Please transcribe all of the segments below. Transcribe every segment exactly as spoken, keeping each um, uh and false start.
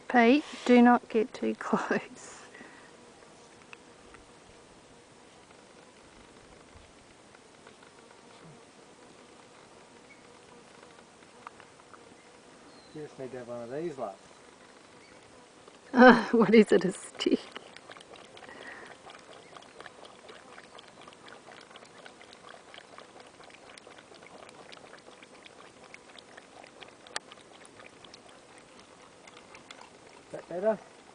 Pete, do not get too close. You just need to have one of these, love. Uh, what is it, a stick? Is that better?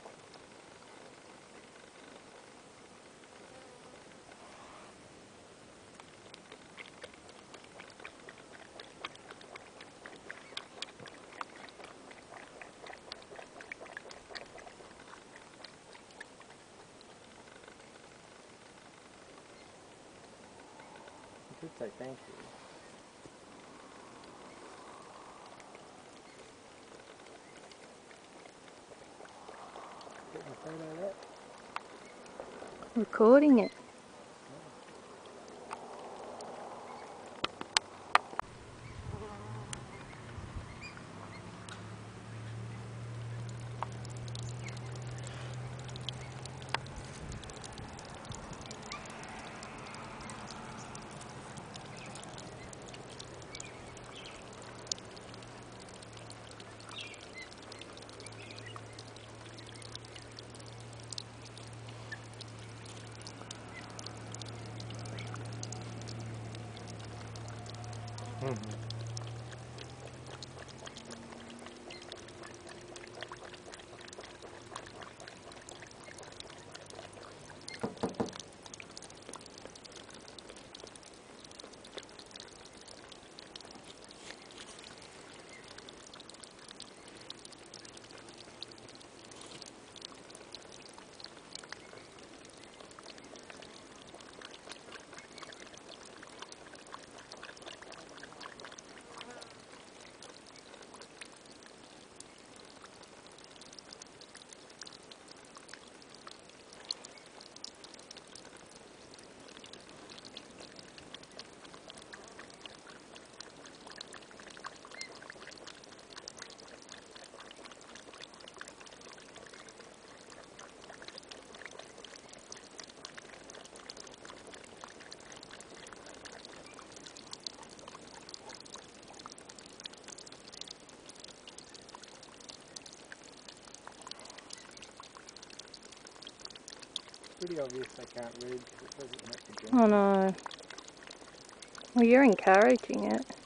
I should say thank you. Getting a photo of that? Recording it. Mm-hmm. Pretty obvious they can't read because it doesn't have to drink. Oh no. Well, you're encouraging it.